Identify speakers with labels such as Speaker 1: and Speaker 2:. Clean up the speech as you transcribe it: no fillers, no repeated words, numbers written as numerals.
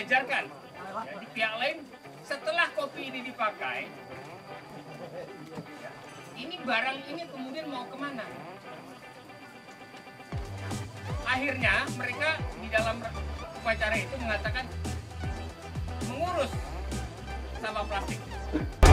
Speaker 1: diajarkan. Jadi pihak lain setelah kopi ini dipakai, ini barang ini kemudian mau kemana? Akhirnya mereka di dalam upacara itu mengatakan mengurus sampah plastik.